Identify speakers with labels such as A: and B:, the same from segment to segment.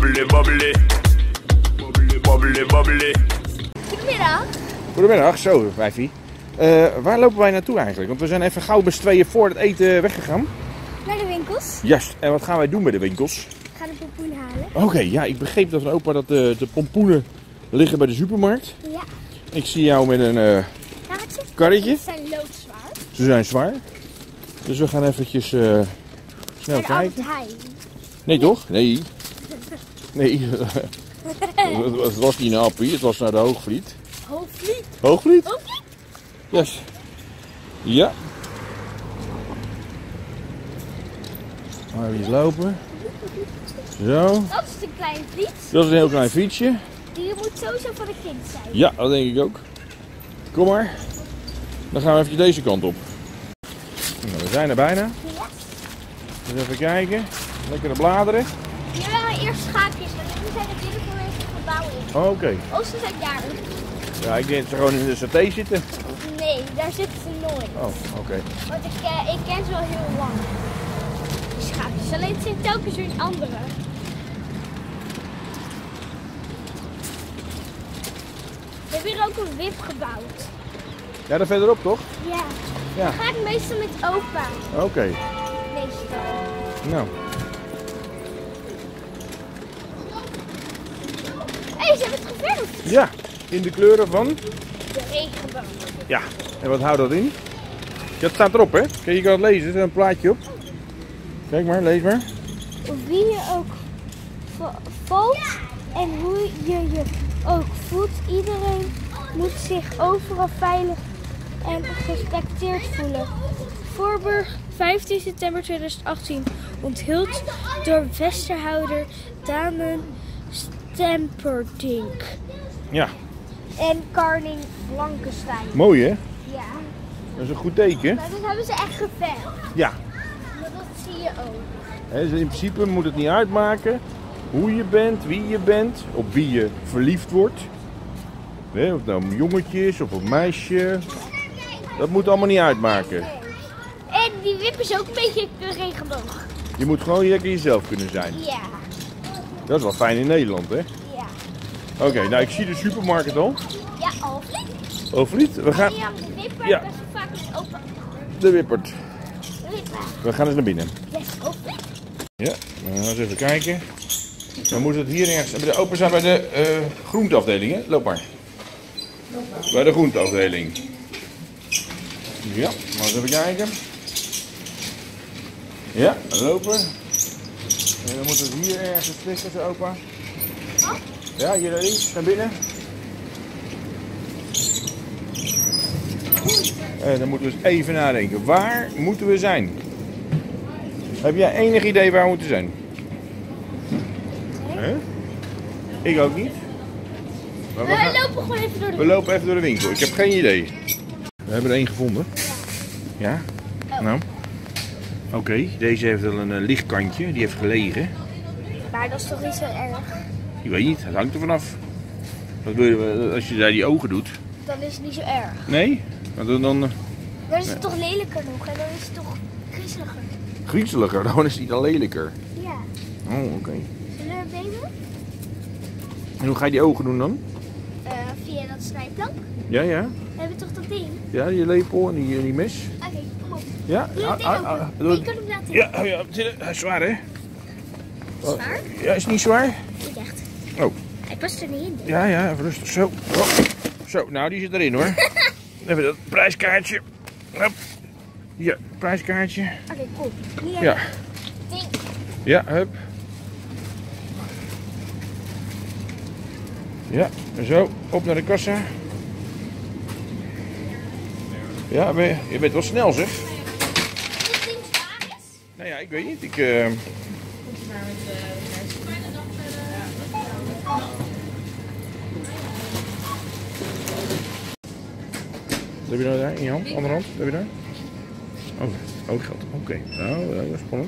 A: Bubbly, bubbly. Bubbly, bubbly.
B: Goedemiddag.
C: Goedemiddag, zo wijfie. Waar lopen wij naartoe eigenlijk? Want we zijn even gauw met z'n tweeën voor het eten weggegaan.
B: Naar de winkels.
C: Juist, en wat gaan wij doen bij de winkels?
B: Ik ga de pompoen halen.
C: Oké, ja, ik begreep dat van opa dat de pompoenen liggen bij de supermarkt.
B: Ja.
C: Ik zie jou met een
B: Karretje.
C: karretje.
B: Ze zijn loodzwaar.
C: Ze zijn zwaar. Dus we gaan eventjes snel
B: En
C: kijken.
B: Albert Heijn.
C: Nee toch? Nee. Nee. Het was niet een appie, het was naar de Hoogvliet.
B: Hoogvliet.
C: Hoogvliet?
B: Hoogvliet?
C: Yes. Ja. Even lopen. Zo.
B: Dat is een klein vliet.
C: Dat is een heel klein fietsje.
B: Die moet sowieso voor een kind zijn.
C: Ja, dat denk ik ook. Kom maar. Dan gaan we even deze kant op. Nou, we zijn er bijna.
B: Ja.
C: Dus even kijken. Lekker de bladeren.
B: Hier waren eerst schaapjes, maar nu zijn er binnengeweest gebouwen in.
C: Oh, oké.
B: Oh, ze zijn jarig.
C: Ja, ik denk dat ze gewoon in de saté zitten.
B: Nee, daar zitten ze nooit.
C: Oh, oké.
B: Want ik ken ze al heel lang. Die schaapjes. Alleen het zijn telkens weer een andere. We hebben hier ook een wip gebouwd.
C: Ja, daar verderop toch?
B: Ja.
C: Ja.
B: Dan ga ik meestal met opa.
C: Oké.
B: Meestal.
C: Nou.
B: Hé, ze hebben het geverfd.
C: Ja, in de kleuren van.
B: De regenboog.
C: Ja. En wat houdt dat in? Dat staat erop, hè? Kijk, je kan het lezen. Er staat een plaatje op. Kijk maar, lees maar.
B: Wie je ook valt en hoe je je ook voelt. Iedereen moet zich overal veilig en gerespecteerd voelen. Voorburg 15 september 2018. Onthuld door wethouder Damen Stemperdink
C: Ja,
B: en Karning Blankenstein.
C: mooi hè?
B: Ja,
C: Dat is een goed teken.
B: maar dat hebben ze echt geverfd.
C: Ja.
B: Maar dat zie je ook.
C: Hè, dus in principe moet het niet uitmaken hoe je bent, wie je bent, op wie je verliefd wordt. Hè, of het nou een jongetje is of een meisje. Dat moet allemaal niet uitmaken.
B: En die wip is ook een beetje een regenboog.
C: Je moet gewoon lekker jezelf kunnen zijn.
B: Ja,
C: Dat is wel fijn in Nederland, hè?
B: ja.
C: Oké, nou ik zie de supermarkt al.
B: Ja, Alfred.
C: Overlied, we gaan
B: Ja, de wipper
C: Ja.
B: best wel vaak met opa.
C: de wippert.
B: Wipper.
C: We gaan eens naar binnen.
B: Yes, Alfred.
C: Ja, dan gaan we eens even kijken. Dan moet het hier ergens. De open zijn bij de groenteafdeling, hè? Loop maar. Bij de groenteafdeling. Ja, maar eens even kijken. Ja, lopen. En dan moet het hier ergens liggen, zo opa. Ja, hier links, naar binnen. En dan moeten we eens even nadenken. Waar moeten we zijn? Heb jij enig idee waar we moeten zijn? Huh? Ik ook niet. Maar
B: We lopen gewoon even door de
C: we lopen even door de winkel. Ik heb geen idee. We hebben er één gevonden. Ja?
B: Oh.
C: Nou. Oké, deze heeft wel een licht kantje. Die heeft gelegen.
B: Maar dat is toch niet zo erg?
C: Ik weet niet, het hangt er vanaf. Wat wil je, als je daar die ogen doet?
B: Dan is het niet zo erg.
C: Nee? Want dan
B: Dan is het toch lelijker nog en dan is het toch griezeliger.
C: griezeliger, dan is het niet al lelijker.
B: Ja.
C: Oh, oké.
B: Zullen we nemen?
C: En hoe ga je die ogen doen dan?
B: Via dat snijplank.
C: Ja, ja.
B: We hebben toch dat ding?
C: Ja, die lepel en die mes.
B: Oké, kom op.
C: Ja?
B: Doe dat ding open.
C: doe
B: Je
C: het.
B: kan hem laten.
C: Ja, oh ja, hij is zwaar hè?
B: Zwaar?
C: Ja, is het niet zwaar?
B: Niet echt.
C: Oh.
B: Hij past er niet in.
C: Ja, ja, even rustig. Zo. Oh. Zo, nou die zit erin hoor. Even dat prijskaartje. Hop. Hier, prijskaartje.
B: Oké, cool. Hier.
C: Ja.
B: Ding.
C: Ja, hup. Ja, en zo, op naar de kassa. Ja, je bent wel snel zeg.
B: Dit ding zwaar is?
C: Nou ja, ik weet niet. Wat heb je nou daar in je hand? Andere hand? Wat heb je daar? Oh, geld. Oké. Nou, dat is spannend.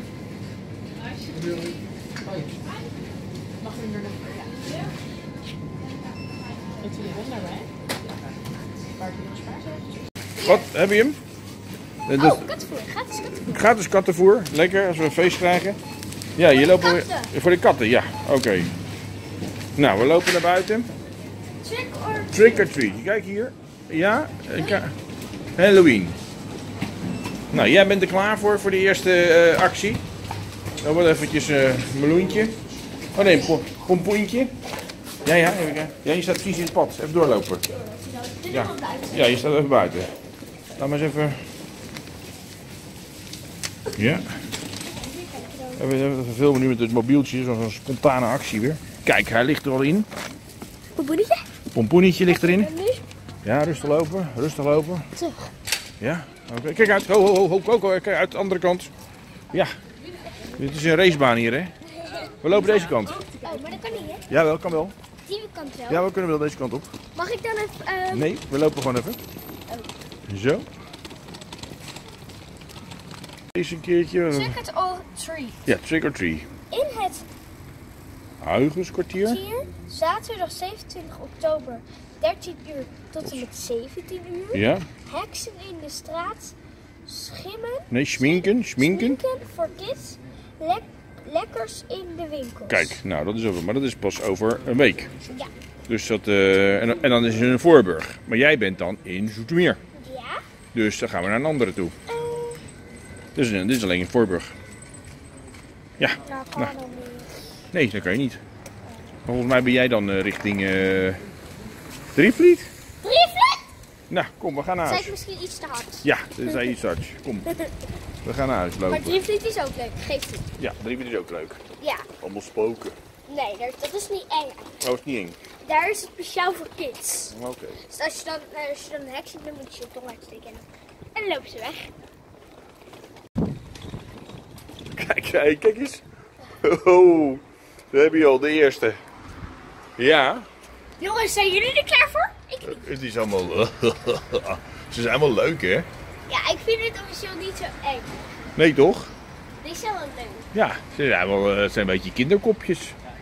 D: Mag u er nog? Ja. Het is hier hè? Waar kun je nog spaargeld?
C: Wat? Heb je hem?
B: Oh, kattenvoer. Gratis kattenvoer.
C: Gratis kattenvoer. Lekker als we een feest krijgen. Ja, hier lopen we voor de katten. Ja, oké. Nou, we lopen naar buiten. Trick or treat. Kijk hier. Ja, Halloween. Nou, jij bent er klaar voor de eerste actie. Dan wordt eventjes een meloentje. Oh nee, pompoentje. Ja, even kijken. Ja, je staat precies in het pad. Even doorlopen. Ja, je staat even buiten. Laat maar eens even. Ja. Even filmen nu met het mobieltje. Zo'n spontane actie weer. Kijk, hij ligt er al in.
B: Pompoenetje?
C: Pompoenetje ligt erin. Ja, rustig lopen. Rustig lopen. Ja, oké. Kijk uit. Ho, kijk uit de andere kant. Ja. Dit is een racebaan hier, hè? We lopen deze kant.
B: Oh, maar dat kan niet, hè?
C: Ja, wel, kan wel.
B: Die kant wel.
C: Ja, we kunnen wel deze kant op.
B: Mag ik dan even...
C: Nee, we lopen gewoon even. Zo. Deze een keertje.
B: Trick or treat.
C: Ja, trick or treat.
B: In het
C: Huigenskwartier.
B: Zaterdag 27 oktober, 13 uur tot en met 17 uur.
C: Ja.
B: Heksen in de straat. Schimmen.
C: Nee, schminken.
B: Voor kids. Lekkers in de winkel.
C: Kijk, nou dat is over, maar dat is pas over een week.
B: Ja.
C: Dus dat, en dan is het in Voorburg. Maar jij bent dan in Zoetermeer.
B: Ja.
C: Dus dan gaan we naar een andere toe. Dus dit is alleen in Voorburg. Ja.
B: Nou, kan dan niet.
C: Nee, dat kan je niet. Maar volgens mij ben jij dan richting Drievliet?
B: Drievliet?
C: Nou, kom, we gaan naar
B: Zei
C: huis.
B: ik misschien iets te hard?
C: Ja, dat zei iets hard. Kom, we gaan naar huis
B: Maar
C: lopen.
B: Drievliet is ook leuk, geeft het.
C: Ja, Drievliet is ook leuk.
B: Ja.
C: Allemaal spoken.
B: Nee, dat is niet eng.
C: Oh, is niet eng.
B: Daar is het speciaal voor kids.
C: Oké.
B: Dus als je dan een heks ziet, dan moet je je tong uitsteken. En dan lopen ze weg.
C: Kijk eens. Oh, we hebben hier al de eerste. Ja.
B: Jongens, zijn jullie er klaar voor? Ik niet.
C: Het is allemaal... Ze zijn allemaal leuk, hè?
B: Ja, ik vind het officieel niet zo eng.
C: Nee, toch?
B: Die zijn wel leuk.
C: Ja, ze zijn wel, het zijn een beetje kinderkopjes.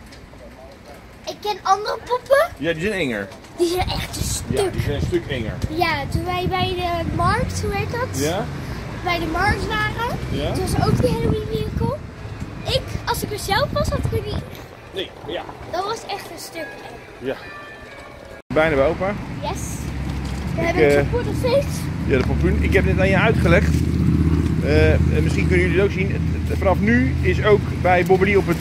B: Ik ken andere poppen.
C: Ja, die zijn enger.
B: Die zijn echt een stuk.
C: Ja, die zijn een stuk enger.
B: Ja, toen wij bij de markt, hoe heet dat?
C: Ja?
B: Bij de markt waren.
C: Ja?
B: Toen was ook die Halloween winkel. Als ik er zelf was, had ik er niet.
C: Nee, ja.
B: Dat was echt een stuk eng.
C: Ja. Bijna bij opa.
B: Yes. We hebben het voor nog steeds.
C: Ja, de pompoen. Ik heb dit aan je uitgelegd. Misschien kunnen jullie het ook zien. Vanaf nu is ook bij Bobbely op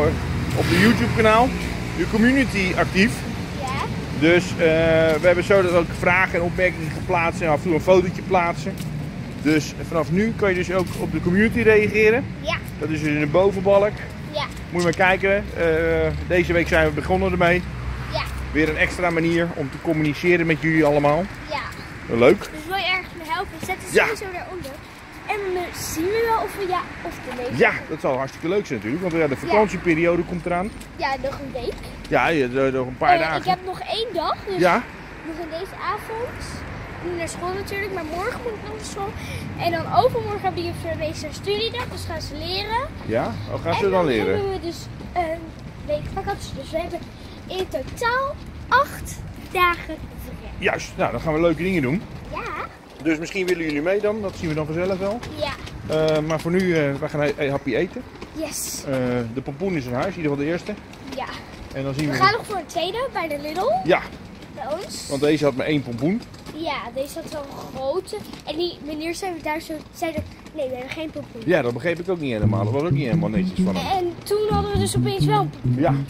C: de YouTube kanaal de community actief.
B: Ja.
C: Dus we hebben zo dat ook vragen en opmerkingen geplaatst en af en toe een fotootje plaatsen. Dus vanaf nu kan je dus ook op de community reageren.
B: Ja.
C: Dat is dus in de bovenbalk.
B: Ja.
C: Moet je maar kijken. Deze week zijn we begonnen ermee.
B: Ja.
C: Weer een extra manier om te communiceren met jullie allemaal.
B: Ja.
C: Leuk.
B: Dus wil je ergens mee helpen, zet het
C: Ja.
B: sowieso daaronder. En dan zien we wel of we ja of de nee.
C: Ja, dat zal hartstikke leuk zijn natuurlijk. Want ja, de vakantieperiode komt eraan.
B: Ja, nog een week.
C: Ja, nog een paar dagen.
B: Ik heb nog 1 dag, dus
C: Ja,
B: nog in deze avond. Nu naar school natuurlijk, maar morgen moet ik nog naar school. En dan overmorgen hebben die juffrouw studiedag, dus gaan ze leren.
C: ja. Oh, gaan ze
B: En
C: dan leren?
B: hebben we dus een week vakantie. Dus we hebben in totaal 8 dagen vrij.
C: Juist, nou dan gaan we leuke dingen doen.
B: Ja.
C: Dus misschien willen jullie mee dan, dat zien we dan vanzelf wel.
B: Ja.
C: Maar voor nu, we gaan happy eten.
B: Yes.
C: De pompoen is in huis, in ieder geval de eerste.
B: Ja.
C: En dan zien we...
B: We gaan nog voor een tweede bij de Lidl.
C: Ja,
B: Bij ons.
C: want deze had maar 1 pompoen.
B: Ja, deze had wel een grote. En die meneer zei daar zo, zeiden, nee, we hebben geen pompoen.
C: Ja, dat begreep ik ook niet helemaal. Dat was ook niet helemaal netjes van hem.
B: En toen hadden we dus opeens wel een pompoen.
C: Ja.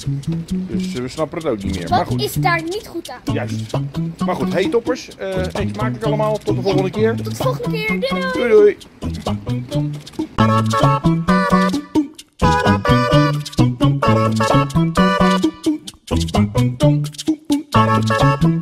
C: Dus we snappen het ook niet meer. Maar
B: Wat
C: goed.
B: is daar niet goed aan?
C: Juist. Maar goed, hey toppers. Eet smakelijk allemaal. Tot de volgende keer.
B: Tot de volgende keer. Doei doei!
C: Doei doei.